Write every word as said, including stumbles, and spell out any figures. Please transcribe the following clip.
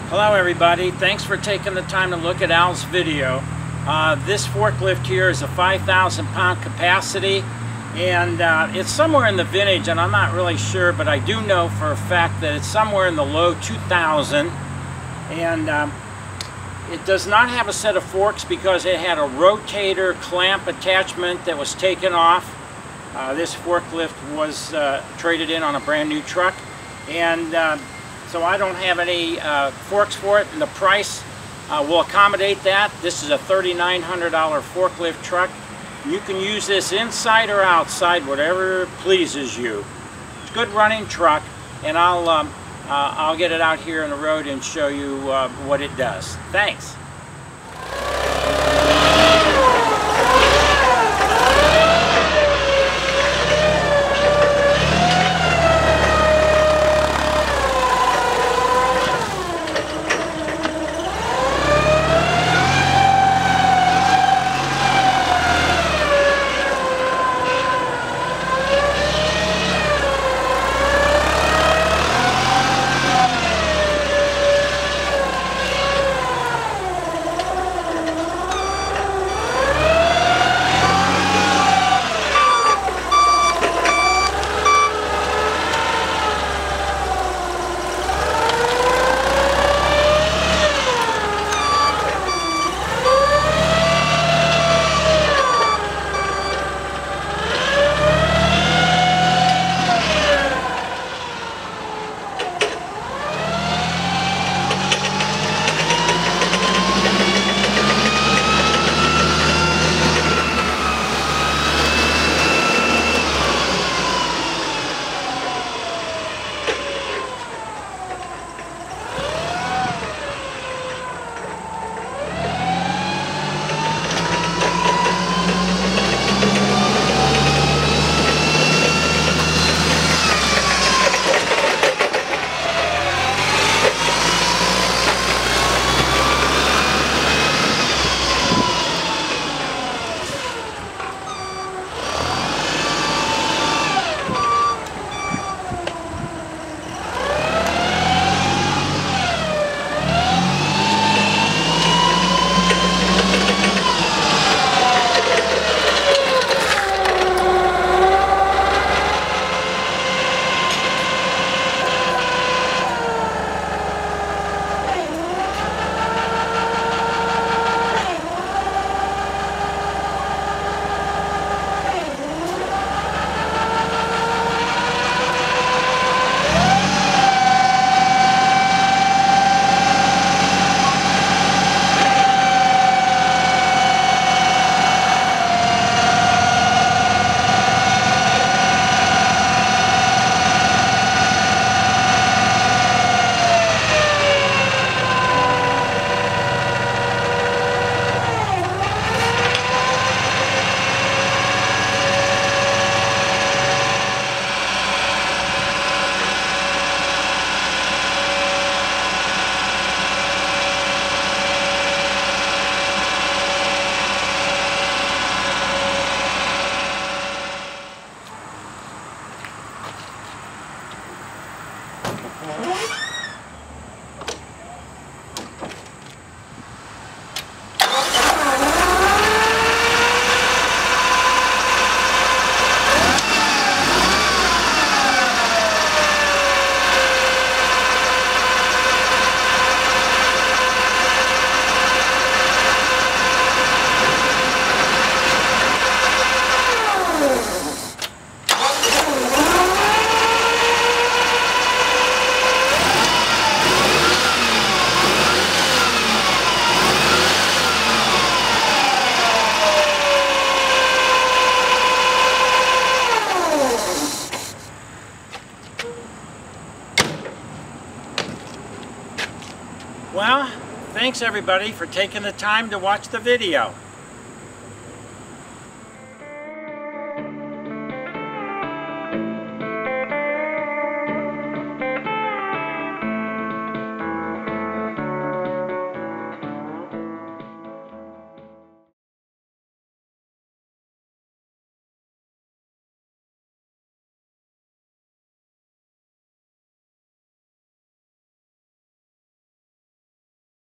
Hello everybody, thanks for taking the time to look at Al's video. Uh, this forklift here is a five thousand pound capacity, and uh, it's somewhere in the vintage, and I'm not really sure, but I do know for a fact that it's somewhere in the low two thousand. And um, it does not have a set of forks because it had a rotator clamp attachment that was taken off. Uh, this forklift was uh, traded in on a brand new truck, and uh, so I don't have any uh, forks for it, and the price uh, will accommodate that. This is a thirty-nine hundred dollar forklift truck. You can use this inside or outside, whatever pleases you. It's a good running truck, and I'll, um, uh, I'll get it out here on the road and show you uh, what it does. Thanks. Well, thanks everybody for taking the time to watch the video.